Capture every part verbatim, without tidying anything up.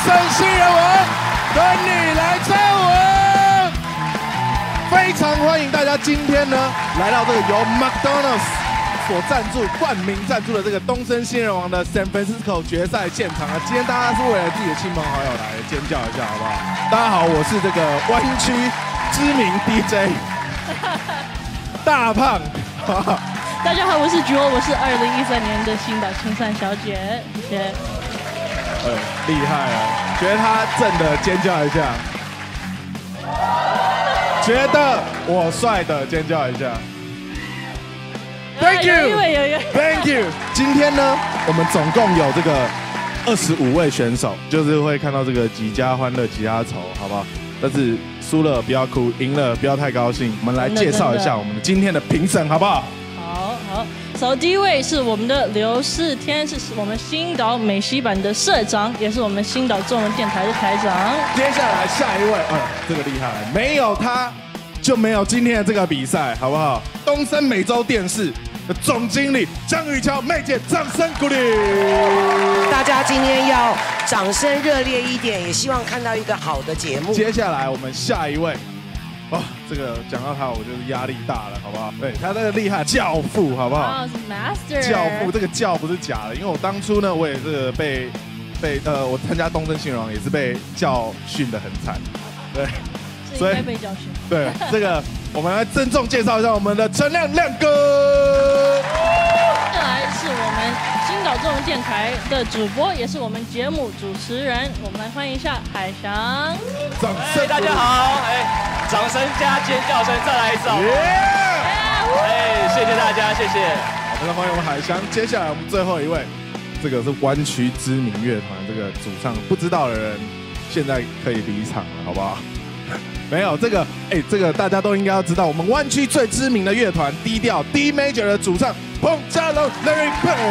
声新人王等你来参文。非常欢迎大家今天呢来到这个由 McDonald's 所赞助、冠名赞助的这个东森新人王的 San Francisco 决赛现场啊！今天大家是为了自己的亲朋好友来尖叫一下，好不好？大家好，我是这个湾区知名 D J 大胖。 大家好，我是菊欧，我是二零一三年的新岛青山小姐，谢谢。 呃，厉害了，觉得他正的尖叫一下，觉得我帅的尖叫一下。Thank you，Thank you。今天呢，我们总共有这个二十五位选手，就是会看到这个几家欢乐几家愁，好不好？但是输了不要哭，赢了不要太高兴。我们来介绍一下我们今天的评审，好不好？ 好好。首第一位是我们的刘世天，是我们新岛美西版的社长，也是我们新岛中文电台的台长。 接下来下一位，呃，这个厉害，没有他就没有今天的这个比赛，好不好？东森美洲电视的总经理江雨乔妹姐，掌声鼓励！ 大家今天要掌声热烈一点，也希望看到一个好的节目。 接下来我们下一位。哦，这个讲到他，我就是压力大了，好不好？对他那个厉害，教父，好不好？ 哦，是 Master。教父，这个教不是假的，因为我当初呢，我也是被被呃，我参加东森新人王也是被教训的很惨，对， 所以被教训。 对，这个我们来郑重介绍一下我们的陈亮亮哥。 再来是我们新岛中文电台的主播，也是我们节目主持人，我们来欢迎一下海翔。 掌声！ 大家好，哎。掌声加尖叫声，再来一次好吗？哎，谢谢大家，谢谢。 好，非常欢迎我们海翔。接下来我们最后一位，这个是湾区知名乐团这个主唱，不知道的人现在可以离场了，好不好？没有这个，哎，这个大家都应该要知道，我们湾区最知名的乐团低调 D Major 的主唱彭家龙 Larry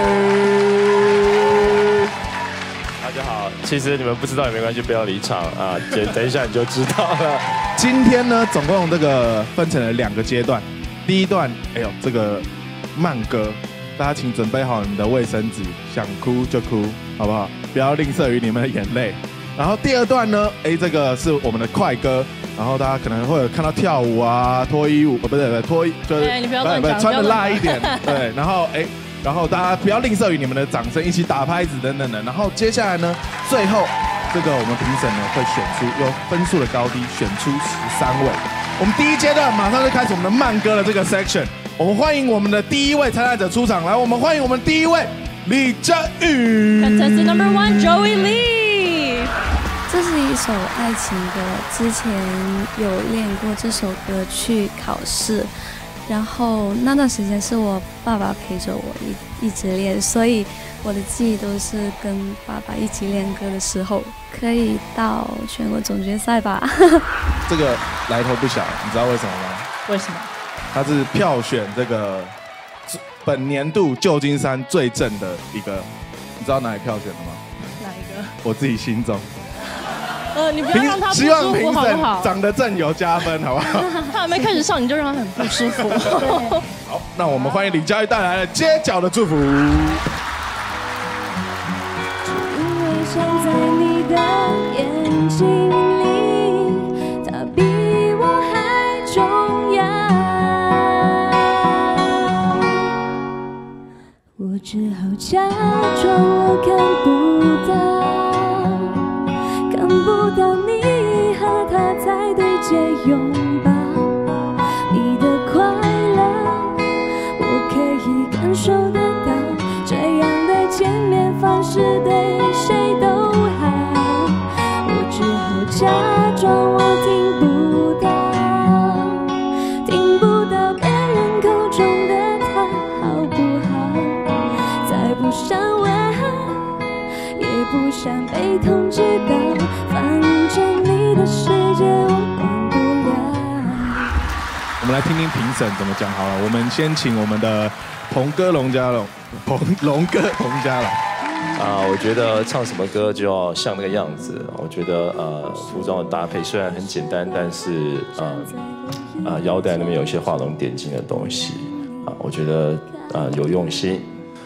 Pei。 大家好，其实你们不知道也没关系，不要离场啊，等一下你就知道了。 今天呢，总共这个分成了两个阶段。第一段，哎呦，这个慢歌，大家请准备好你们的卫生纸，想哭就哭，好不好？不要吝啬于你们的眼泪。然后第二段呢，哎，这个是我们的快歌，然后大家可能会有看到跳舞啊、脱衣舞，哦，不对不对，脱衣就是你不要乱讲， 穿的辣一点，对，然后哎。然后大家不要吝啬于你们的掌声，一起打拍子等等的。然后接下来呢，最后这个我们评审呢会选出用分数的高低选出十三位。我们第一阶段马上就开始我们的慢歌的这个 section。我们欢迎我们的第一位参赛者出场，来，我们欢迎我们第一位李佳玉。 Contestant number one Joey Lee。 这是一首爱情歌，之前有练过这首歌去考试。然后那段时间是我爸爸陪着我一一直练，所以我的记忆都是跟爸爸一起练歌的时候。可以到全国总决赛吧？ 这个来头不小，你知道为什么吗？ 为什么？ 他是票选这个本年度旧金山最正的一个，你知道哪里票选的吗？ 哪一个？ 我自己心中。 呃，你不要让他不舒服好不好？ 长得正有加分，好不好？ 他还没开始上，你就让他很不舒服。 好，那我们欢迎李佳玉带来了街角的祝福。 因为想在你的眼睛里，它比我还重要。我只好假装我看不到。看不到你和他在对街拥抱，你的快乐我可以感受得到，这样的见面方式对谁都好。我只好假装我听不到，听不到别人口中的他好不好，再不想问，也不想被通知到。反正你的世界我管不了。 我们来听听评审怎么讲好了。我们先请我们的鹏哥龙家龙，鹏龙哥鹏家龙。 啊，我觉得唱什么歌就要像那个样子。我觉得呃，服装的搭配虽然很简单，但是呃呃腰带那边有一些画龙点睛的东西啊，我觉得呃有用心。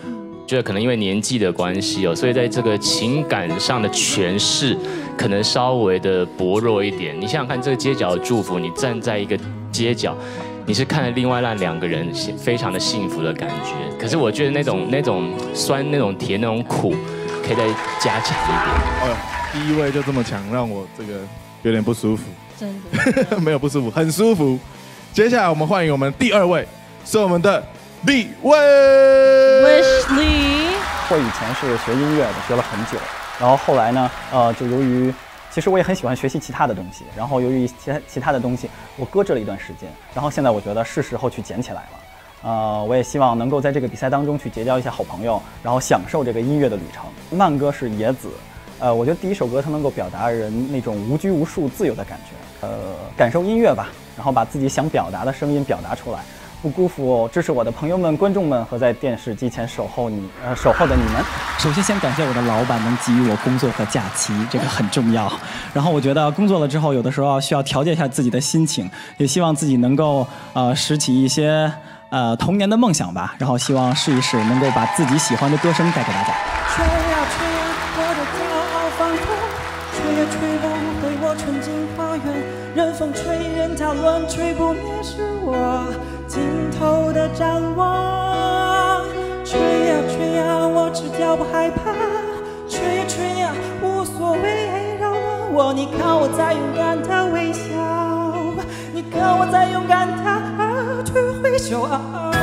觉得可能因为年纪的关系哦，所以在这个情感上的诠释可能稍微的薄弱一点。你想想看，这个街角的祝福，你站在一个街角，你是看着另外那两个人非常的幸福的感觉。可是我觉得那种那种酸、那种甜、那种苦，可以再加强一点。 哦，第一位就这么强，让我这个有点不舒服。 真的没有不舒服，很舒服。接下来我们欢迎我们第二位，是我们的李威。 Wesley， 我以前是学音乐的，学了很久，然后后来呢，呃，就由于其实我也很喜欢学习其他的东西，然后由于其他其他的东西，我搁置了一段时间，然后现在我觉得是时候去捡起来了。呃，我也希望能够在这个比赛当中去结交一些好朋友，然后享受这个音乐的旅程。慢歌是野子，呃，我觉得第一首歌它能够表达人那种无拘无束、自由的感觉，呃，感受音乐吧，然后把自己想表达的声音表达出来。不辜负支持我的朋友们、观众们和在电视机前守候你呃守候的你们。 首先，先感谢我的老板能给予我工作和假期，这个很重要。然后，我觉得工作了之后，有的时候需要调节一下自己的心情，也希望自己能够呃拾起一些呃童年的梦想吧。然后，希望试一试能够把自己喜欢的歌声带给大家。 吹呀吹呀，我的骄傲放纵，吹呀吹不回我纯净花园，任风吹，任它乱吹，不灭是我尽头的展望。吹呀吹呀，我只叫不害怕，吹呀吹呀，无所谓，扰乱我。你看我在勇敢地微笑，你看我在勇敢地去挥手啊。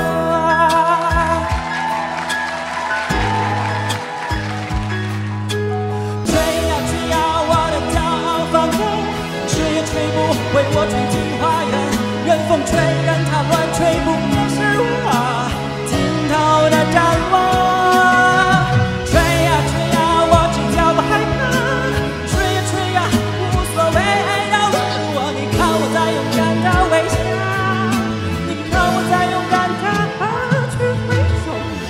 吹呀吹呀，我的骄傲放纵，吹也吹不回我纯净花园，任风吹，任它乱吹，不灭是我尽头的展望。吹呀吹呀，我只叫不害怕，吹呀吹呀，无所谓，扰乱我。你看我在勇敢地微笑，你看我在勇敢地去挥手。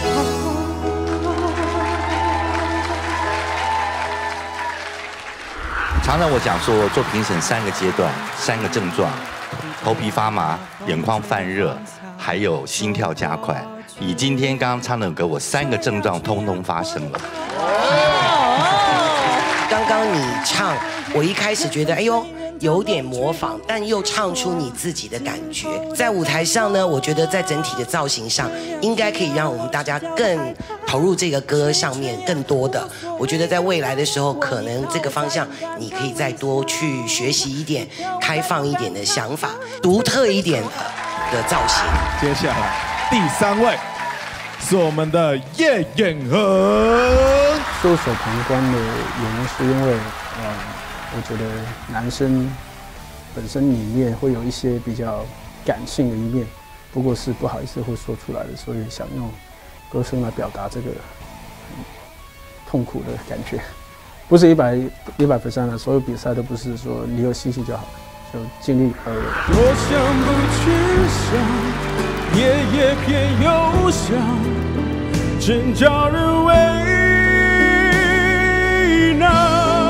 常常我讲说，做评审三个阶段，三个症状。头皮发麻、眼眶泛热，还有心跳加快。以今天刚刚唱的歌，我三个症状通通发生了。 刚刚你唱，我一开始觉得，哎呦，有点模仿，但又唱出你自己的感觉。在舞台上呢，我觉得在整体的造型上，应该可以让我们大家更投入这个歌上面更多的。我觉得在未来的时候，可能这个方向你可以再多去学习一点，开放一点的想法，独特一点的的造型。 接下来第三位是我们的叶衍恒。 袖手旁观的原因是因为，呃，我觉得男生本身里面会有一些比较感性的一面，不过是不好意思会说出来的，所以想用歌声来表达这个痛苦的感觉。不是一百一百 percent 的，所有比赛都不是说你有信心就好，就尽力而为。 我想不去想，夜夜偏又想，真叫人为难。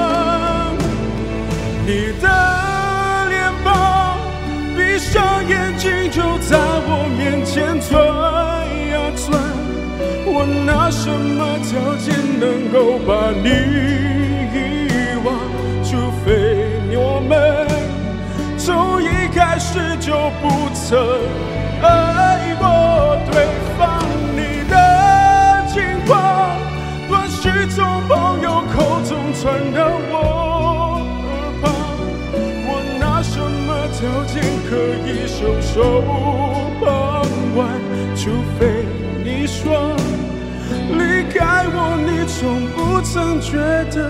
你的脸庞，闭上眼睛就在我面前转呀转，我拿什么条件能够把你遗忘？除非我们从一开始就不曾爱过对方。你的情话，断续从朋友口中传到我耳旁，我拿什么条件可以袖手旁观？除非你说离开我，你从不曾觉得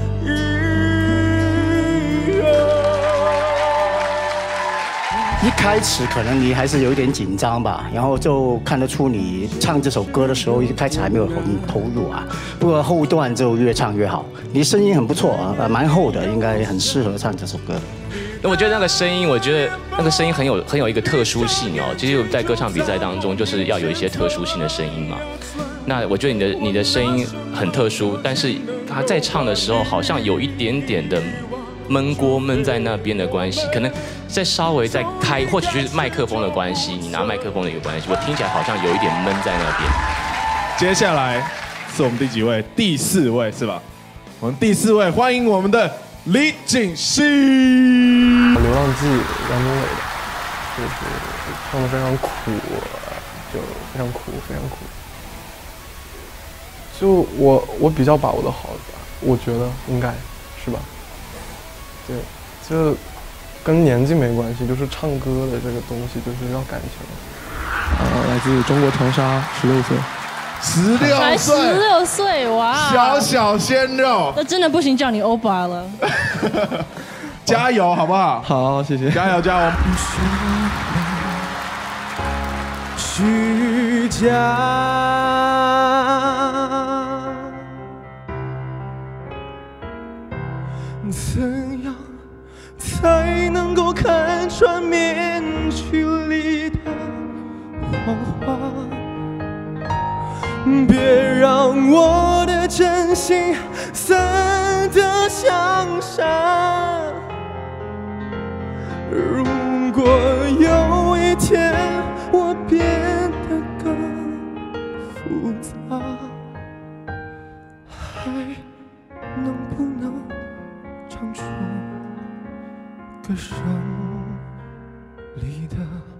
遗憾。 一开始可能你还是有一点紧张吧，然后就看得出你唱这首歌的时候，一开始还没有很投入啊。不过后段就越唱越好，你声音很不错啊，蛮厚的，应该很适合唱这首歌。 那我觉得那个声音，我觉得那个声音很有很有一个特殊性哦。其实，在歌唱比赛当中，就是要有一些特殊性的声音嘛。那我觉得你的你的声音很特殊，但是他在唱的时候，好像有一点点的闷锅闷在那边的关系，可能再稍微再开，或者是麦克风的关系，你拿麦克风的一个关系，我听起来好像有一点闷在那边。 接下来是我们第几位？第四位是吧？我们第四位，欢迎我们的李锦熙。 《流浪记》杨宗纬的，就是唱的非常苦，就非常苦，非常苦。就我我比较把握的好吧，我觉得应该是吧？对，就跟年纪没关系，就是唱歌的这个东西就是要感情。呃，来自中国长沙，十六岁。 十六才岁， 十六岁，哇！ 小小鲜肉， 那真的不行，叫你欧巴了。 加油，好不好？ 好，谢谢。 加油，加油！ 虚假，怎样才能够看穿面具里的谎话？别让我的真心散得像沙。如果有一天我变得更复杂，还能不能唱出歌声里的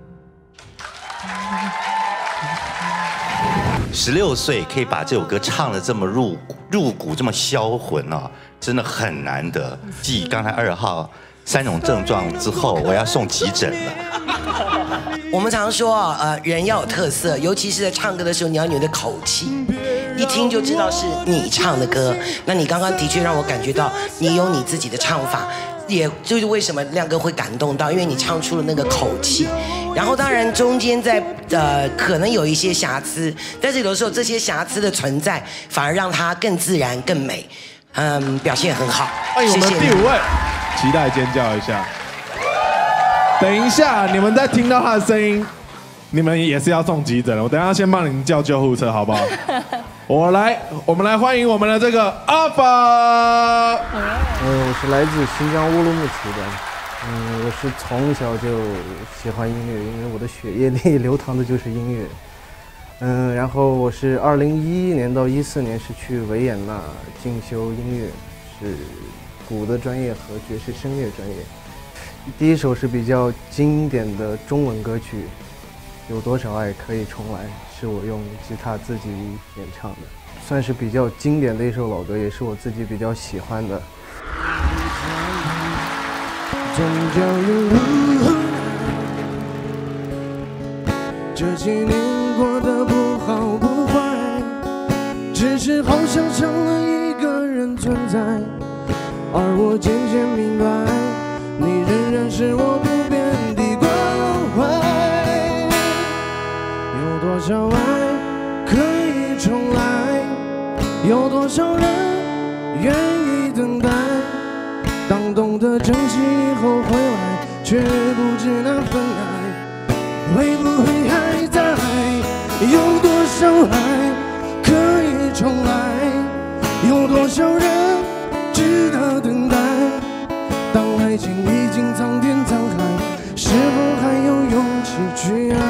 十六岁可以把这首歌唱得这么入入骨，这么销魂啊，真的很难得。继刚才二号三种症状之后，我要送急诊了。 我们常说，呃，人要有特色，尤其是在唱歌的时候，你要有你的口气，一听就知道是你唱的歌。那你刚刚的确让我感觉到你有你自己的唱法，也就是为什么亮哥会感动到，因为你唱出了那个口气。然后当然中间在呃可能有一些瑕疵，但是有的时候这些瑕疵的存在，反而让它更自然、更美。嗯，表现很好。 欢迎我们谢谢第五位，期待尖叫一下。等一下，你们在听到他的声音，你们也是要送急诊了。我等一下先帮你们叫救护车，好不好？我来，我们来欢迎我们的这个阿法。 嗯，我是来自新疆乌鲁木齐的。嗯，我是从小就喜欢音乐，因为我的血液里流淌的就是音乐。嗯，然后我是二零一一年到一四年是去维也纳进修音乐，是鼓的专业和爵士声乐专业。第一首是比较经典的中文歌曲，《有多少爱可以重来》，是我用吉他自己演唱的，算是比较经典的一首老歌，也是我自己比较喜欢的。 终究有路，这几年过得不好不坏，只是好像少了一个人存在，而我渐渐明白，你仍然是我不变的关怀。有多少爱可以重来？有多少人愿意等待？当懂得珍惜以后回来，却不知那份爱会不会还在？有多少爱可以重来？有多少人值得等待？当爱情已经苍天沧海，是否还有勇气去爱？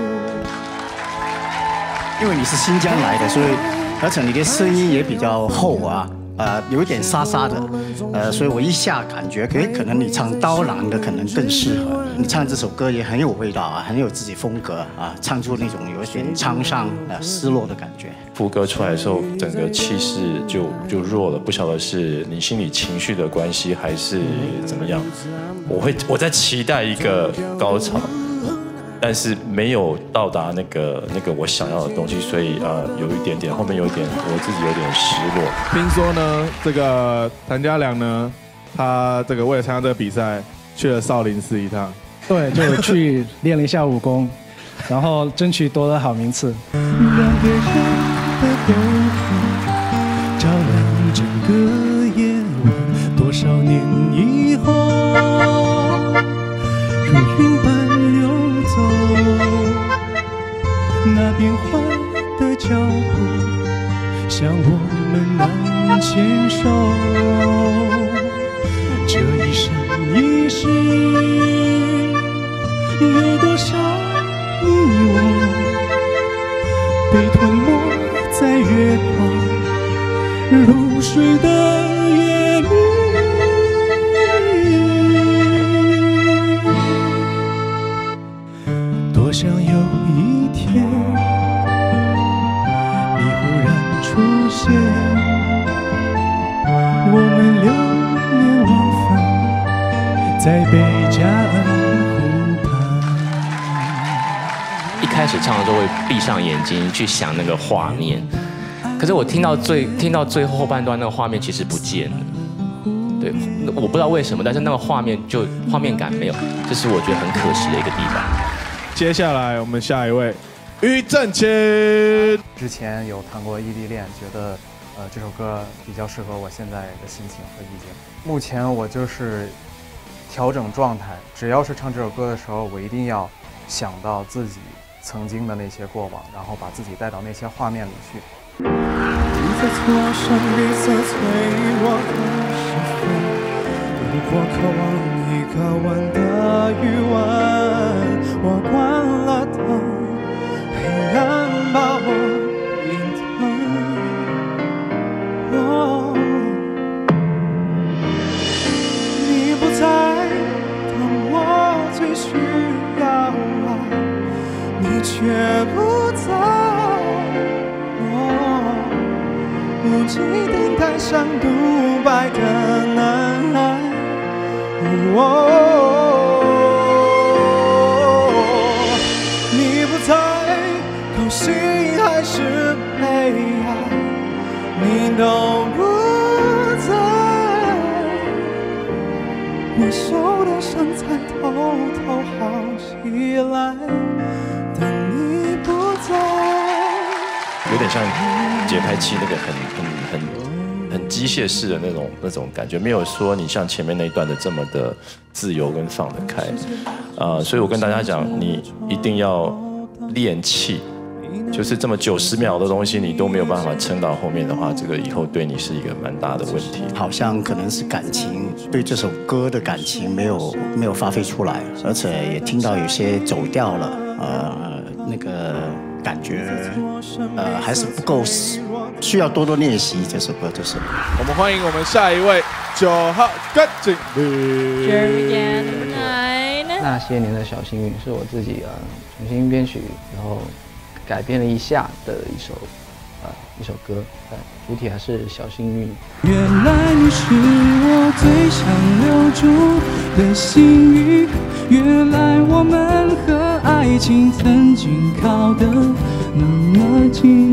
因为你是新疆来的，所以而且你的声音也比较厚啊。呃，有一点沙沙的，呃，所以我一下感觉，可可能你唱刀郎的可能更适合。你唱这首歌也很有味道啊，很有自己风格啊，唱出那种有点沧桑、呃失落的感觉。 副歌出来的时候，整个气势就就弱了，不晓得是你心里情绪的关系，还是怎么样。我会我在期待一个高潮。但是没有到达那个那个我想要的东西，所以呃有一点点后面有一点我自己有点失落。 听说呢，这个谭家良呢，他这个为了参加这个比赛去了少林寺一趟， 对，就去练了一下武功，然后争取夺得好名次。 两个人的篝火照亮整个夜晚，多少年以后，如云般流走，那变幻的脚步，像我们难牵手。这一生一世，有多少你我被吞没在月光有一天你忽然出现，我们流连忘返在贝加尔湖一开始唱的时候会闭上眼睛去想那个画面，可是我听到最听到最后半段那个画面其实不见了。对，我不知道为什么，但是那个画面就画面感没有，这是我觉得很可惜的一个地方。 接下来我们下一位庾澄庆。 之前有谈过异地恋，觉得呃这首歌比较适合我现在的心情和意境。目前我就是调整状态，只要是唱这首歌的时候，我一定要想到自己曾经的那些过往，然后把自己带到那些画面里去。 你在错上绿色催我的时分，如果渴望一个吻的余温，我关了灯，黑暗把我隐吞。哦，你不在，当我最需要爱，你却不在。无尽等待像独白的难挨，哦，你不在，高兴还是悲哀，你都不在，我受的伤才偷偷好起来，但你不在。 有点像节拍器那个很很很很机械式的那种那种感觉，没有说你像前面那一段的这么的自由跟放得开，呃，所以我跟大家讲，你一定要练气，就是这么九十秒的东西你都没有办法撑到后面的话，这个以后对你是一个蛮大的问题。 好像可能是感情对这首歌的感情没有没有发挥出来，而且也听到有些走调了，呃，那个。感觉呃还是不够，需要多多练习这首歌就是。 我们欢迎我们下一位九号甘景瑜。 那些年的小幸运是我自己呃重新编曲，然后改编了一下的一首呃一首歌，呃主体还是小幸运。 原来你是我最想留住的幸运，原来我们和爱情曾经靠得那么近。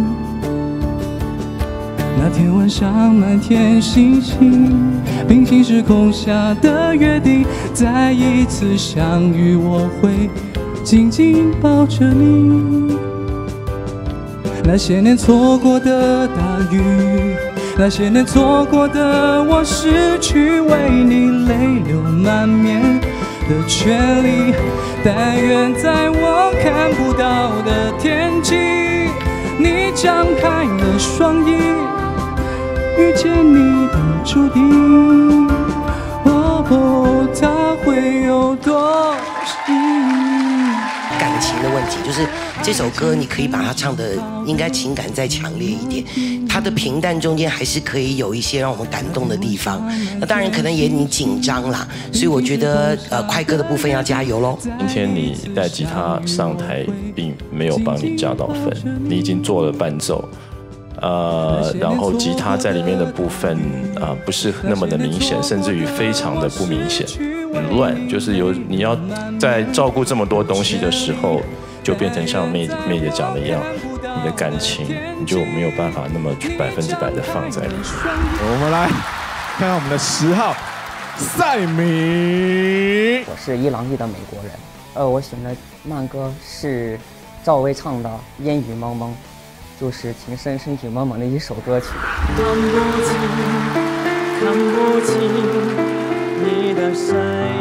那天晚上满天星星，平行时空下的约定，再一次相遇我会紧紧抱着你。那些年错过的大雨，那些年错过的我失去为你泪流满面的权利，但愿在我看不到的天际，你张开了双翼，遇见你的注定，哦，它会有多幸运。 感情的问题就是这首歌你可以把它唱的应该情感再强烈一点，它的平淡中间还是可以有一些让我们感动的地方。那当然可能也你紧张啦，所以我觉得呃快歌的部分要加油咯。 今天你带吉他上台并没有帮你加到分，你已经做了伴奏，呃，然后吉他在里面的部分啊、呃、不是那么的明显，甚至于非常的不明显，很乱，就是有你要在照顾这么多东西的时候，就变成像妹妹姐讲的一样，你的感情你就没有办法那么百分之百的放在里面。 我们来看看我们的十号赛米。 我是伊朗裔的美国人，呃，我选的慢歌是赵薇唱的《烟雨蒙蒙》，就是情深深雨蒙蒙的一首歌曲。 看不清，看不清你的身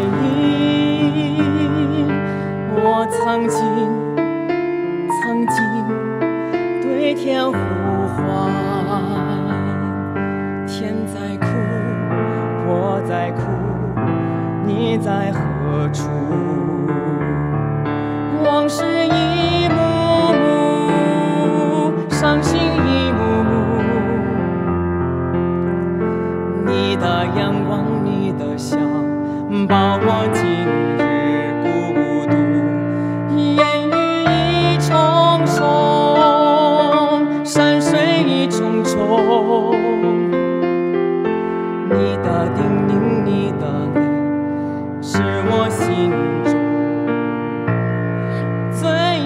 影，我曾经曾经对天呼唤，天在哭，我在哭，你在何处？往事一幕幕，伤心一幕幕，你的阳光，你的笑，把我今日孤独。烟雨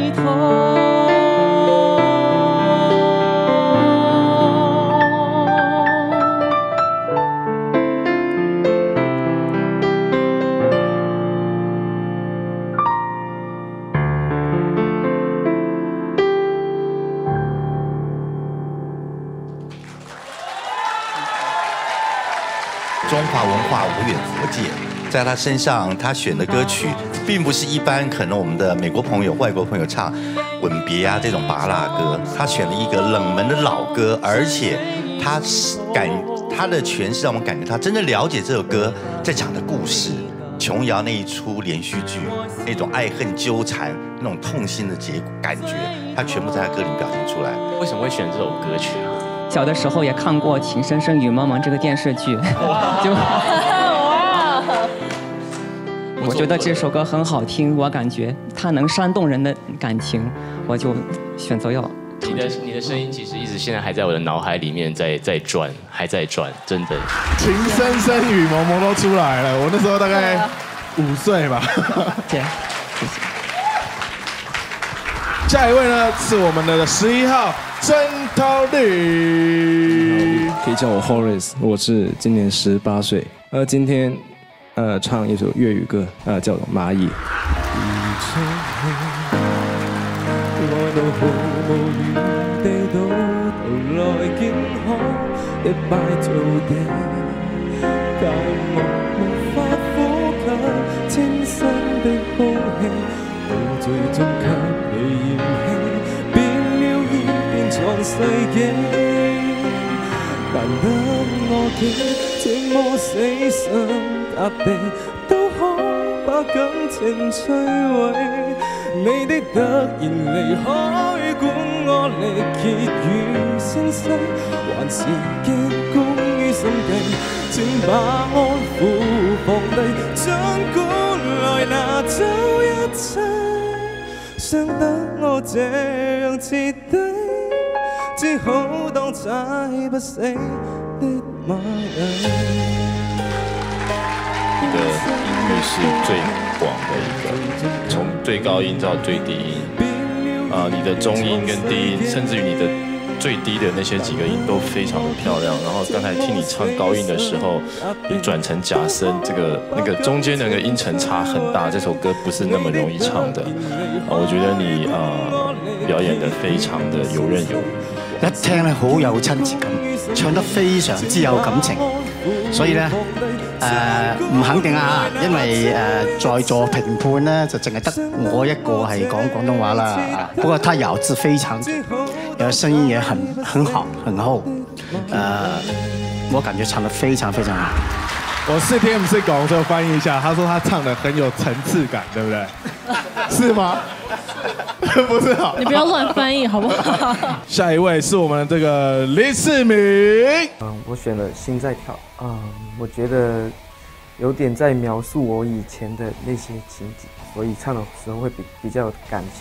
回头。 中华文化无远弗届，在他身上，他选的歌曲并不是一般可能我们的美国朋友、外国朋友唱《吻别》啊这种拔辣歌，他选了一个冷门的老歌，而且他感他的诠释让我们感觉他真正了解这首歌在讲的故事。琼瑶那一出连续剧，那种爱恨纠缠、那种痛心的结感觉，他全部在他歌里表现出来。 为什么会选这首歌曲啊？ 小的时候也看过《情深深雨蒙蒙》这个电视剧，就我觉得这首歌很好听，我感觉它能煽动人的感情，我就选择要。 你的你的声音其实一直现在还在我的脑海里面在在转，还在转，真的。 情深深雨蒙蒙都出来了，我那时候大概五岁吧。 对，谢谢。 下一位呢是我们的十一号曾涛律， 可以叫我 Horace， 我是今年十八岁。呃，今天呃唱一首粤语歌，呃叫做《蚂蚁》。 愛到毫無餘地到頭來見可一敗塗地，但我無法呼吸清新的空氣，到最終給你嫌棄，變了意變創世紀，難得我竟這麼死心塌地，都可把感情摧毀。你的突然離開，管我力竭與聲嘶，還是驚功於心計，請把安撫放低，儘管來拿走一切，傷得我這樣徹底，只好當踩不死的螞蟻。 你的音域是最广的一个，从最高音到最低音，啊、呃，你的中音跟低音，甚至于你的最低的那些几个音都非常的漂亮。然后刚才听你唱高音的时候，你转成假声，这个那个中间那个音程差很大，这首歌不是那么容易唱的。啊、呃，我觉得你啊、呃、表演得非常的游刃有余， 一聽咧好有親切感，唱得非常之有感情，所以咧。誒唔、呃、肯定啊，因為誒、呃、在座評判咧就淨係得我一個係講廣東話啦。不過他咬字非常準，有聲音也很很好很厚。誒、呃，我感覺唱得非常非常好。 我是聽唔識講，所以我翻譯一下。他說他唱得很有層次感，對不對？是嗎？不是好， 你不要亂翻譯好不好？ 下一位是我們的這個李世民。 嗯，我選了心在跳。嗯，我覺得有點在描述我以前的那些情景，所以唱的時候會比比較有感情。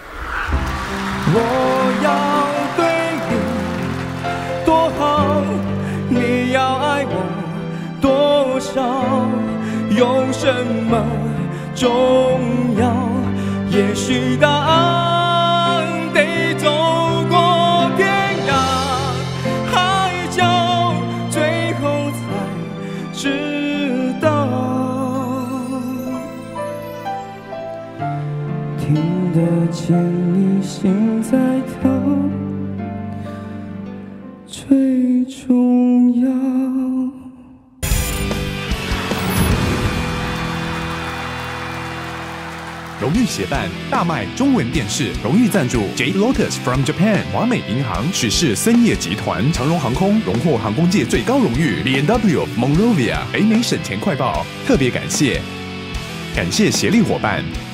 我要對你多好，你要愛我多少，用什麼重要？也許答案得走過天涯海角，最後才知道。聽得見你心在跳，最重要。 荣誉协办大麦中文电视，荣誉赞助 J Lotus from Japan 华美银行、许氏森业集团、长荣航空荣获航空界最高荣誉 B M W Monrovia 北美省钱快报，特别感谢感谢协力伙伴